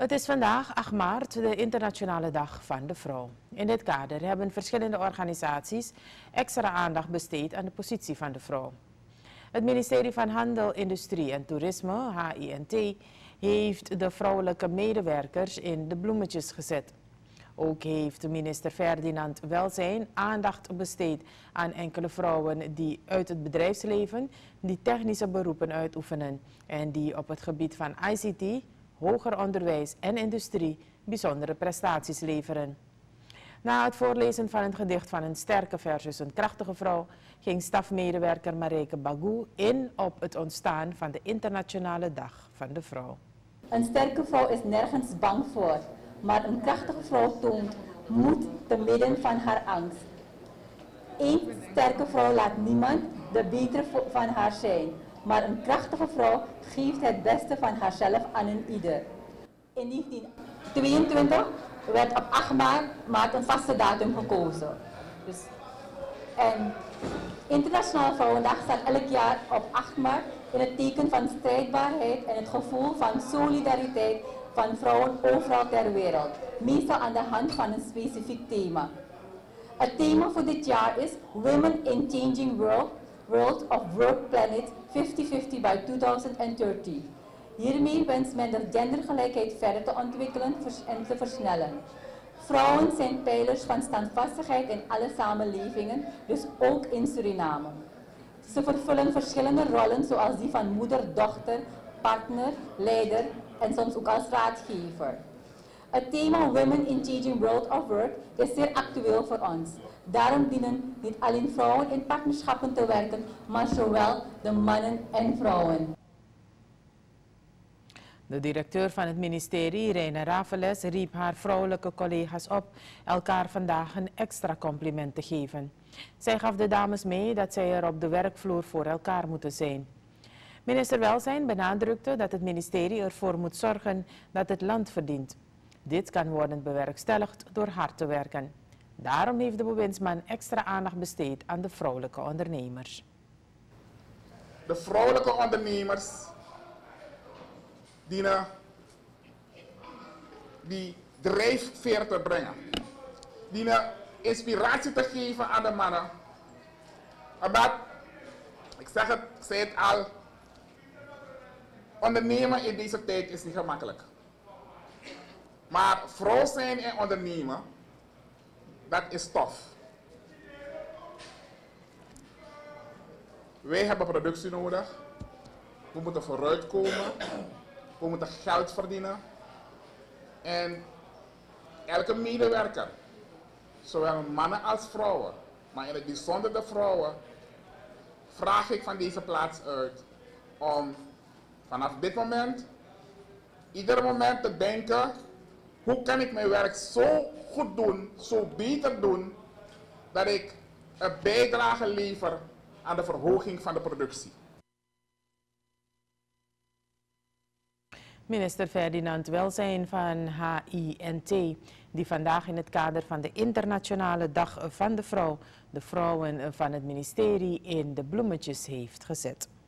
Het is vandaag 8 maart, de Internationale Dag van de Vrouw. In dit kader hebben verschillende organisaties extra aandacht besteed aan de positie van de vrouw. Het ministerie van Handel, Industrie en Toerisme, HINT, heeft de vrouwelijke medewerkers in de bloemetjes gezet. Ook heeft minister Ferdinand Welzijn aandacht besteed aan enkele vrouwen die uit het bedrijfsleven die technische beroepen uitoefenen en die op het gebied van ICT, hoger onderwijs en industrie bijzondere prestaties leveren. Na het voorlezen van een gedicht van een sterke versus een krachtige vrouw ging stafmedewerker Marijke Bagou in op het ontstaan van de Internationale Dag van de Vrouw. Een sterke vrouw is nergens bang voor, maar een krachtige vrouw toont moed te midden van haar angst. Eén sterke vrouw laat niemand de betere van haar zijn, maar een krachtige vrouw geeft het beste van haarzelf aan een ieder. In 1922 werd op 8 maart een vaste datum gekozen. En Internationale Vrouwendag staat elk jaar op 8 maart in het teken van strijdbaarheid en het gevoel van solidariteit van vrouwen overal ter wereld, meestal aan de hand van een specifiek thema. Het thema voor dit jaar is Women in Changing World of Work Planet 50-50 by 2030. Hiermee wenst men de gendergelijkheid verder te ontwikkelen en te versnellen. Vrouwen zijn pijlers van standvastigheid in alle samenlevingen, dus ook in Suriname. Ze vervullen verschillende rollen zoals die van moeder, dochter, partner, leider en soms ook als raadgever. Het thema Women in Changing World of Work is zeer actueel voor ons. Daarom dienen niet alleen vrouwen in partnerschappen te werken, maar zowel de mannen en vrouwen. De directeur van het ministerie, Reine Raveles, riep haar vrouwelijke collega's op elkaar vandaag een extra compliment te geven. Zij gaf de dames mee dat zij er op de werkvloer voor elkaar moeten zijn. Minister Welzijn benadrukte dat het ministerie ervoor moet zorgen dat het land verdient. Dit kan worden bewerkstelligd door hard te werken. Daarom heeft de bewindsman extra aandacht besteed aan de vrouwelijke ondernemers. De vrouwelijke ondernemers dienen die drijfveer te brengen. Dienen inspiratie te geven aan de mannen. Omdat, ik zei het al, ondernemen in deze tijd is niet gemakkelijk. Maar vrouw zijn en ondernemen, dat is tof. Wij hebben productie nodig. We moeten vooruitkomen. We moeten geld verdienen. En elke medewerker, zowel mannen als vrouwen, maar in het bijzonder de vrouwen, vraag ik van deze plaats uit om vanaf dit moment, ieder moment te denken, hoe kan ik mijn werk zo goed doen, zo beter doen, dat ik een bijdrage lever aan de verhoging van de productie. Minister Ferdinand Welzijn van HINT, die vandaag in het kader van de Internationale Dag van de Vrouw de vrouwen van het ministerie in de bloemetjes heeft gezet.